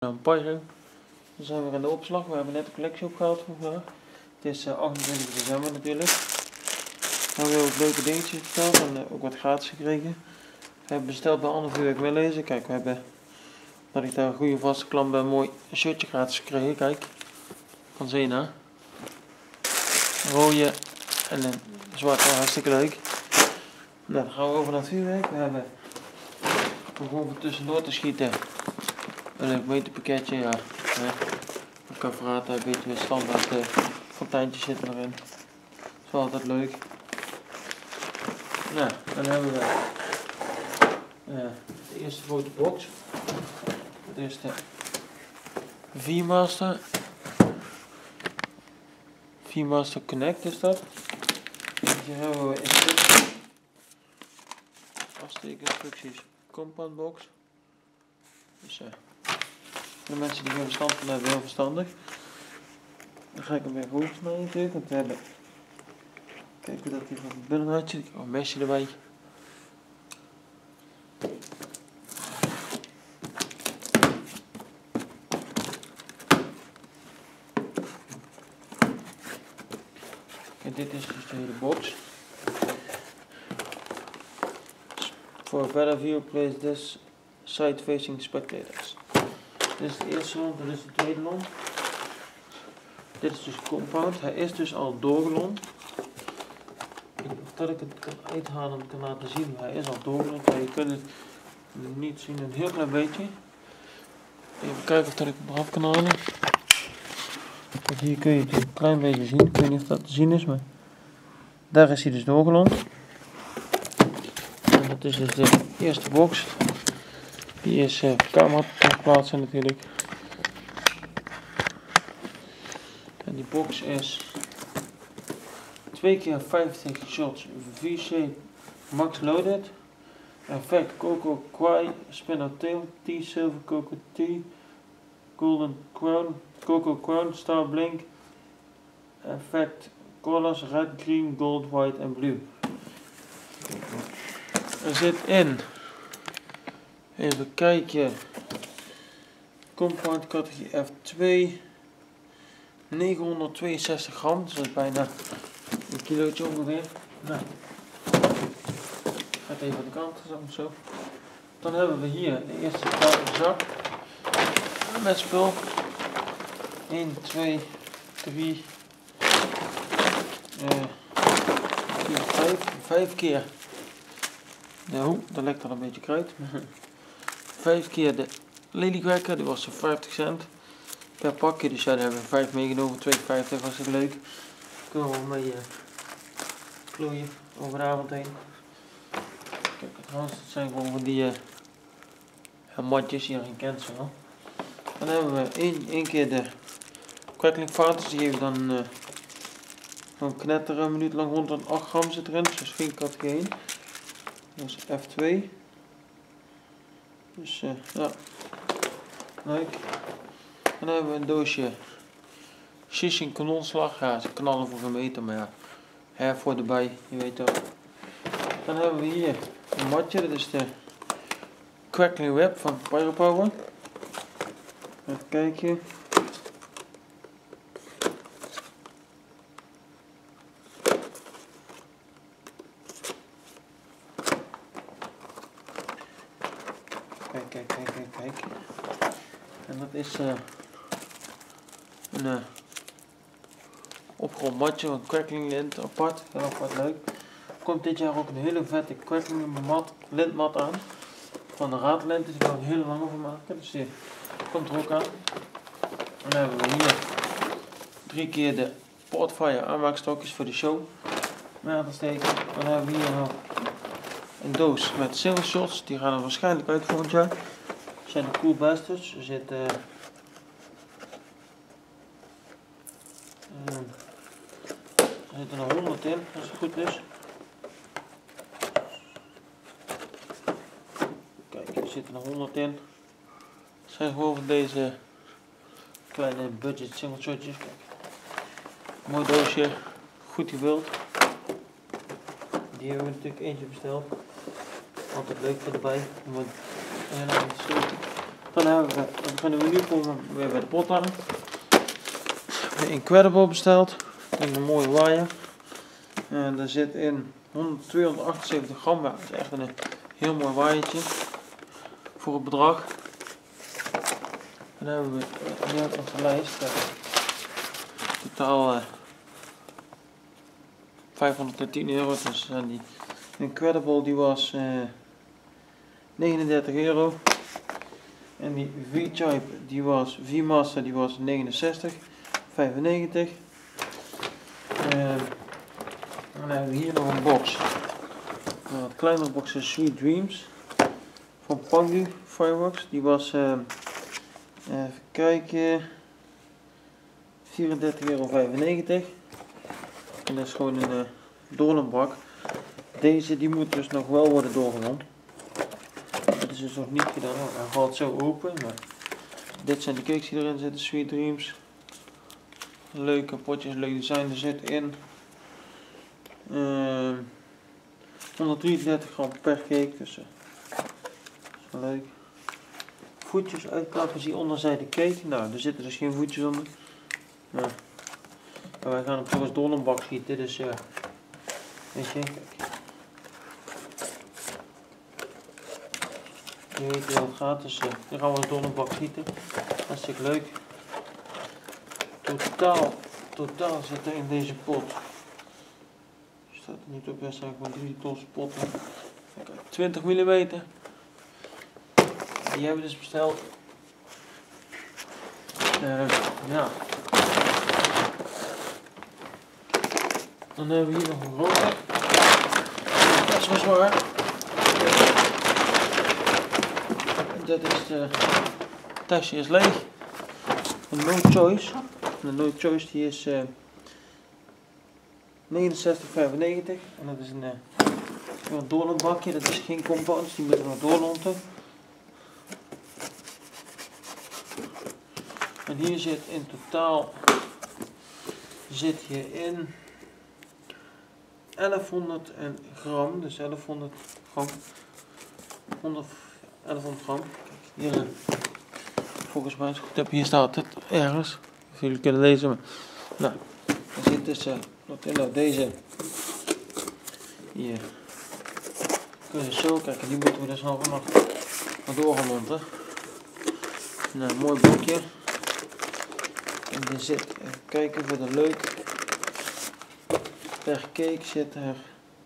Een Pyro. Dan zijn we weer aan de opslag. We hebben net een collectie opgehaald voor vandaag. Het is 28 december natuurlijk. We hebben ook leuke dingetjes besteld en ook wat gratis gekregen. We hebben besteld bij Anne Vuurwerk Willezen. Kijk, we hebben, dat ik daar een goede vaste klant ben, een mooi shirtje gratis gekregen. Kijk, van Zena. Rode en een zwarte, hartstikke leuk. Nou, dan gaan we over naar het vuurwerk. We hebben gewoon voor tussendoor te schieten een leuk meterpakketje, ja. Een kavraat, een beetje weer standaard fonteintjes zitten erin. Dat is wel altijd leuk. Nou, dan hebben we de eerste grote box. De eerste VMaster. VMaster Connect is dat. Hier hebben we instructies. Afsteekinstructies. Compound box. Dus voor de mensen die geen verstand van hebben, heel verstandig. Dan ga ik hem weer goed snijden natuurlijk, want we hebben, kijken hoe dat hier van binnenuit ziet. Oh, een mesje erbij. En dit is dus de hele box. For a better view, place this side facing spectators. Dit is de eerste lont, dit is de tweede lont. Dit is dus compound, hij is dus al doorgelont. Dat ik het kan uithalen en kan laten zien, hij is al doorgelont. Je kunt het niet zien, een heel klein beetje. Even kijken of dat ik hem eraf kan halen. Want hier kun je het een klein beetje zien, ik weet niet of dat te zien is, maar daar is hij dus doorgelont. En dat is dus de eerste box. Die is camera te plaatsen natuurlijk. En die box is 2 keer 50 shots V-shape max loaded. Effect Coco Kwai, Spinner Tail, T Silver Coco T, Golden Crown, Coco Crown, Star Blink. Effect colors red, green, gold, white en blue. Er zit in, even kijken, compound categorie F2, 962 gram, dus dat is bijna een kilootje ongeveer. Nou, gaat even aan de kant, zo. Dan hebben we hier de eerste zak met spul. 1, 2, 3, 4, 5 keer. Nou, daar lekt al een beetje kruid. 5 keer de leliekwekker, die was zo 50 cent per pakje. Dus ja, daar hebben we 5 meegenomen, 2,50 was het leuk. Kunnen we mee klooien over de avond heen. Kijk, trouwens, dat zijn gewoon van die matjes, iedereen kent ze wel. Dan hebben we 1 keer de crackling vaters, die geven dan gewoon knetteren een minuut lang rond, dan 8 gram zit erin, dus geen categorie 1. Dat is F2. Dus ja, leuk. Dan hebben we een doosje Shishing kanonslag. Ja, ze knallen voor gemeten, maar ja, hervoor erbij, je weet wel. Dan hebben we hier een matje, dat is de Crackling Web van Pyropower. Even kijken. Kijk. En dat is een opgerold matje van Crackling lint apart. Heel apart leuk. Er komt dit jaar ook een hele vette Crackling lintmat aan. Van de raadlint, dus ik kan er een hele lange van maken. Dus die komt er ook aan. En dan hebben we hier 3 keer de Portfire aanmaakstokjes voor de show. Mee aan te steken. Dan hebben we hier nog een doos met silver shots. Die gaan er waarschijnlijk uit volgend jaar. Dat zijn de Cool Bastards. Er zitten nog 100 in, als het goed is. Kijk, er zitten nog 100 in. Het zijn gewoon van deze kleine budget single shotjes. Kijk. Mooi doosje, goed gevuld. Die hebben we natuurlijk eentje besteld. Altijd leuk voor erbij. Om het helemaal te steken. Dan beginnen we nu weer bij de pot aan. De Incredible besteld. Met een mooie wire. En daar zit in 278 gram. Ja, dat is echt een heel mooi waaiertje. Voor het bedrag. Dan hebben we nu op de lijst. Totaal 510 euro. Dus die Incredible die was 39 euro. En die V-Type die was V-Master die was 69,95. Dan hebben we hier nog een box. Een wat kleinere box is Sweet Dreams van Pangu Fireworks. Die was even kijken 34,95 euro. En dat is gewoon een doornbak. Deze die moet dus nog wel worden doorgewond. Dat is dus nog niet gedaan. Hij valt zo open. Maar dit zijn de cakes die erin zitten. Sweet Dreams. Leuke potjes, leuk design. Er zit in 133 gram per cake. Dus dat is wel leuk. Voetjes uitklappen, zie onderzijde cake. Nou, er zitten dus geen voetjes onder. Nou, wij gaan hem toch als donderbak schieten. Dus weet je, kijk. Je weet hoe het gaat, dus dan gaan we als donderbak schieten. Hartstikke leuk. Totaal zit er in deze pot. Staat er niet op, best eigenlijk maar 3 tons potten. Kijk, 20 mm. Die hebben we dus besteld. Ja. Dan hebben we hier nog een grote. Dat is wel zwaar. Dat is het tasje is leeg. Een No Choice. De No Choice die is 69,95 en dat is een doorloopbakje. Dat is geen compounds, die moeten we nog doorlonten. En hier zit in totaal in 1100 gram, dus 1100 gram. 1100 gram. Kijk, hier, volgens mij is het goed. Hier staat het ergens. Of jullie kunnen lezen. Maar, nou, er zit dus deze. Hier. Kun je zo kijken. Die moeten we dus nog doorgemonten. Nou, een mooi blokje. En er zit, even kijken voor de leuk. Per cake zit er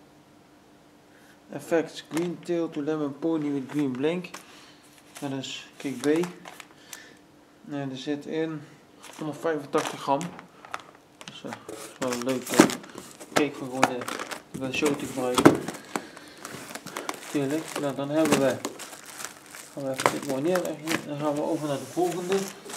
Effects Green Tail to Lemon Pony with Green Blink. Dat is cake B. En er zit in 185 gram. Dus dat is wel een leuke cake voor gewoon de show te gebruiken. Tuurlijk. Nou, dan hebben we. Gaan we even dit mooi neerleggen. Dan gaan we over naar de volgende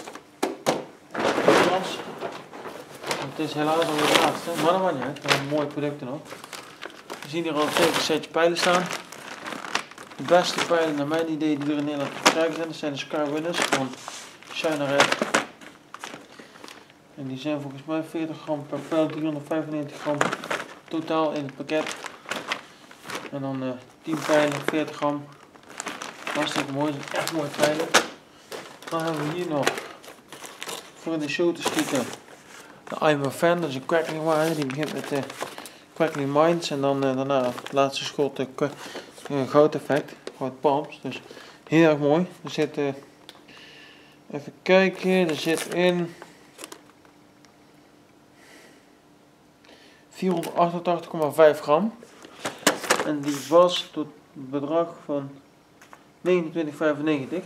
glas. Het is helaas alweer de laatste, maar dat maakt niet uit. We hebben mooie producten nog. We zien hier al een setje pijlen staan. De beste pijlen naar mijn idee die er in Nederland te krijgen zijn, dat zijn de Sky Winners van China Red. En die zijn volgens mij 40 gram per pijl, 395 gram totaal in het pakket. En dan 10 pijlen, 40 gram. Hartstikke mooi, dat zijn echt mooie pijlen. Dan hebben we hier nog voor in de show te schieten de I'm a Fan, dat is een crackling wire. Die begint met de Crackling Minds en dan daarna het laatste schot goud effect, goud palms. Dus heel erg mooi. Er zit, even kijken, er zit in 488,5 gram. En die was tot het bedrag van 29,95.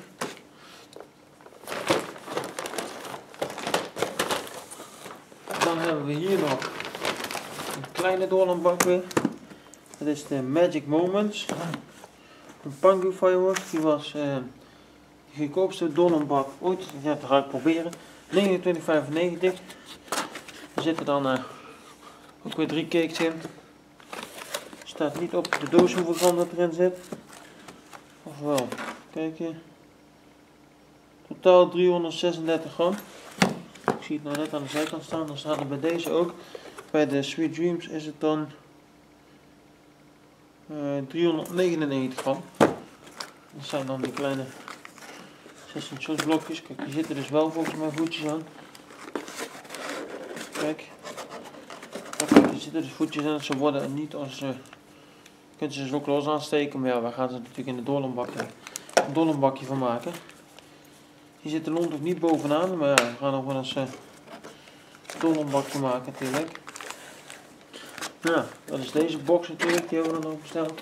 Dan hebben we hier nog een kleine doorlandbak weer. Dat is de Magic Moments van Pangu Fireworks. Die was de goedkoopste doorlandbak ooit. Ja, dat ga ik proberen. 29,95. Er zitten dan ook weer 3 cakes in. Staat niet op de doos hoeveel gram dat erin zit. Ofwel, kijken. Totaal 336 gram. Ik zie het nou net aan de zijkant staan. Dan staat er bij deze ook. Bij de Sweet Dreams is het dan 399 gram. Dat zijn dan die kleine Dat zijn zo'n blokjes. Kijk, die zitten dus wel volgens mij voetjes aan. Kijk. Kijk, er zitten dus voetjes aan. Ze worden niet als... je kunt ze dus ook los aansteken. Maar ja, wij gaan ze natuurlijk in de doorlombakje van maken. Hier zit de lont ook niet bovenaan. Maar ja, we gaan nog wel eens doorlombakje maken natuurlijk. Ja, dat is deze box natuurlijk. Die hebben we dan ook besteld.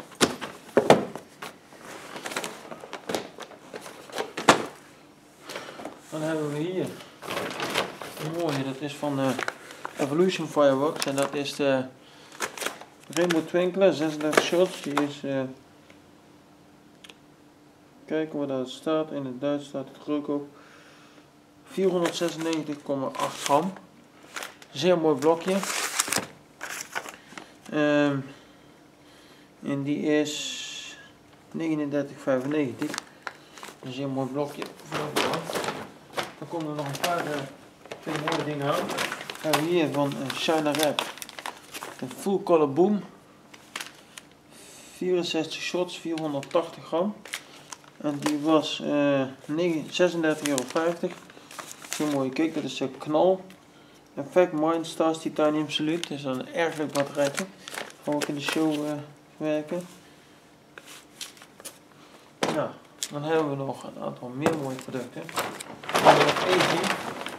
Dan hebben we hier een mooie, dat is van Evolution Fireworks en dat is de Rainbow Twinkler 36 shots. Die is, kijken waar dat staat, in het Duits staat het druk op, 496,8 gram. Zeer mooi blokje. En die is 39,95. Een zeer mooi blokje. Dan komen er nog een paar twee mooie dingen aan. We hebben hier van China Red een Full Color Boom. 64 shots, 480 gram. En die was 36,50 euro. Zo'n mooie cake, dat is de knal. Effect Mindstars Titanium Salute. Dat is een erg leuk batterijtje. Gaan we ook in de show werken. Ja, dan hebben we nog een aantal meer mooie producten. Dan hebben we nog eentje.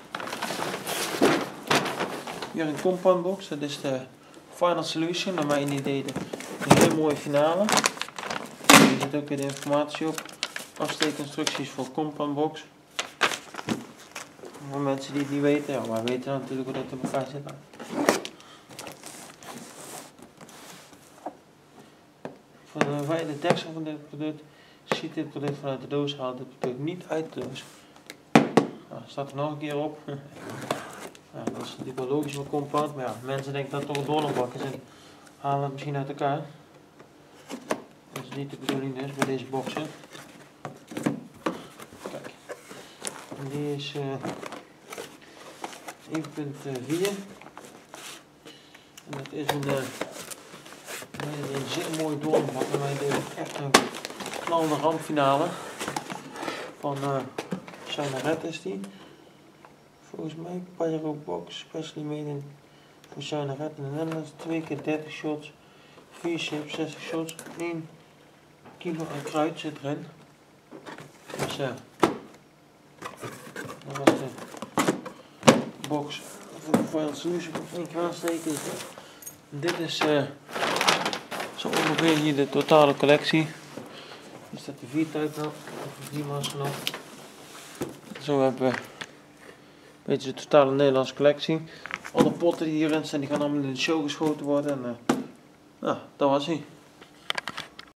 Hier een compound box, dat is de Final Solution, naar mijn idee een hele mooie finale. Hier zit ook weer de informatie op. Afsteekinstructies voor compound box. Voor mensen die het niet weten, ja, maar weten dan natuurlijk hoe dat in elkaar zit. Voor de wijde deksel van dit product, ziet dit product vanuit de doos, haalt dit product niet uit de doos. Nou, staat er nog een keer op. Ja, dat is natuurlijk wel logisch voor compound, maar ja, mensen denken dat het toch een doorloopbak is en halen het misschien uit elkaar. Dat is niet de bedoeling dus bij deze boxen. Kijk, en die is 1,4 en dat is een zeer mooie doorloopbak, maar dit is echt een knallende rampfinale van China Red is die. Volgens mij Pyro Box, specially made in voor China Red in de Netherlands. 2 keer 30 shots, 4 chips, 60 shots, 1 kilo aan kruid zit erin. Dus ja, dat was de box voor de Final Solution. Ik ga aansteken. Dit is zo ongeveer hier de totale collectie. Hier staat de 4-type nog, of 4 massen nog. Zo hebben we een beetje de totale Nederlandse collectie. Alle potten die hierin staan, die gaan allemaal in de show geschoten worden. En nou, dat was hij.